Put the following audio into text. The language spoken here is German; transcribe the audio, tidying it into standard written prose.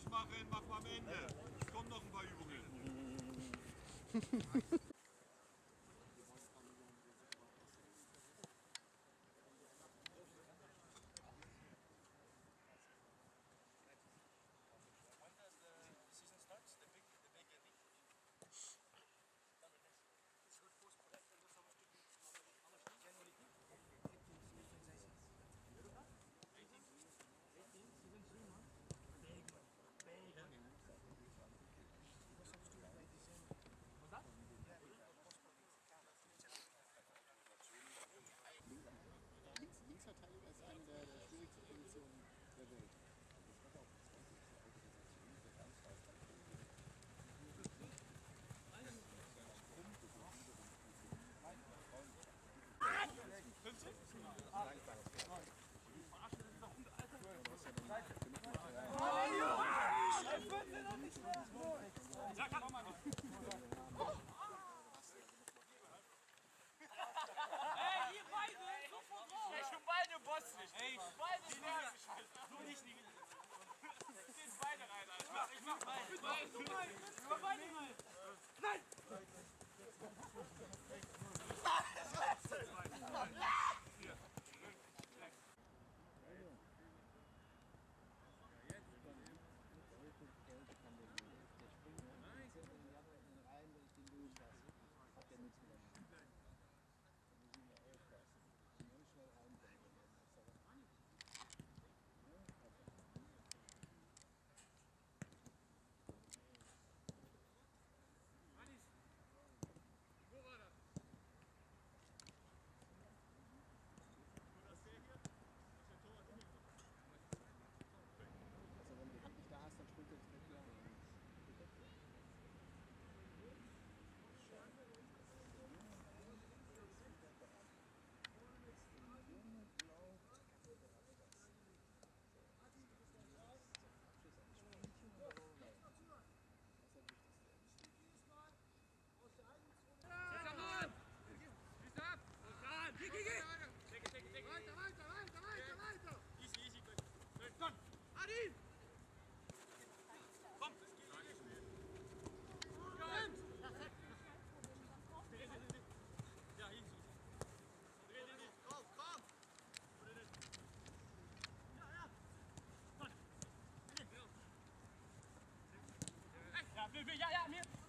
machen, machen wir am Ende. Es kommen noch ein paar Übungen. Linksverteidiger ist eine der schwierigsten Positionen der Welt. Ey, ihr beide! Sofort raus! Ey, schon beide Boss nicht! Ey, beide Boss! Du nicht, die... Ich steh beide rein, Alter! Ich mach beide! Nein, du rein! Ich mach beide rein! Nein! Hier. Wo war das? Also wenn die Hand nicht da ist, dann springt er ins Bett. Weiter! Easy, easy, komm! Adi! Komm! Ja, easy. Dreh dich! Komm, komm! Ja, ja! Ja, mir!